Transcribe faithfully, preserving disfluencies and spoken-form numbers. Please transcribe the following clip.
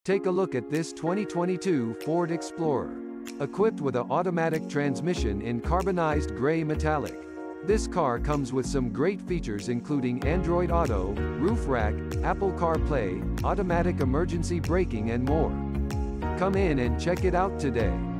Take a look at this twenty twenty-two Ford Explorer. Equipped with an automatic transmission in carbonized gray metallic. This car comes with some great features including Android Auto, roof rack, Apple CarPlay, automatic emergency braking and more. Come in and check it out today.